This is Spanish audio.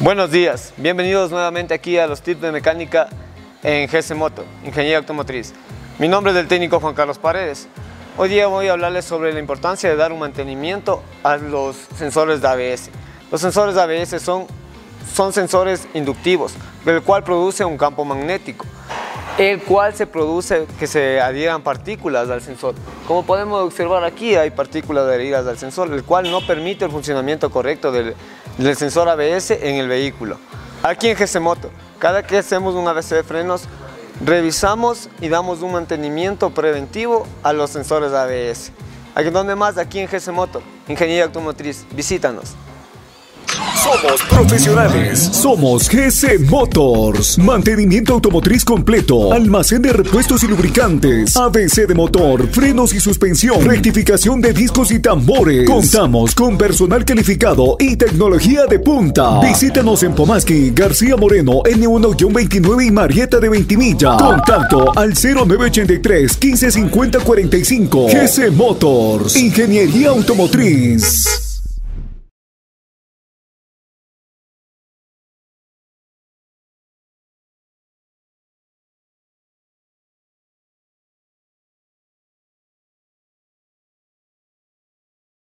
Buenos días, bienvenidos nuevamente aquí a los tips de mecánica en GS Moto, Ingeniería Automotriz. Mi nombre es el técnico Juan Carlos Paredes. Hoy día voy a hablarles sobre la importancia de dar un mantenimiento a los sensores de ABS. Los sensores de ABS son sensores inductivos, del cual produce un campo magnético, el cual se produce que se adhieran partículas al sensor. Como podemos observar aquí, hay partículas adheridas al sensor, el cual no permite el funcionamiento correcto del sensor ABS en el vehículo. Aquí en GS Moto, cada que hacemos un ABS de frenos, revisamos y damos un mantenimiento preventivo a los sensores ABS. ¿Dónde más? Aquí en GS Moto, Ingeniería Automotriz. Visítanos. Somos profesionales. Somos GS Motors. Mantenimiento automotriz completo. Almacén de repuestos y lubricantes. ABS de motor, frenos y suspensión. Rectificación de discos y tambores. Contamos con personal calificado y tecnología de punta. Visítanos en Pomaski, García Moreno, N1-29 y Marieta de Ventimilla. Contacto al 0983 1550 45. GS Motors. Ingeniería Automotriz.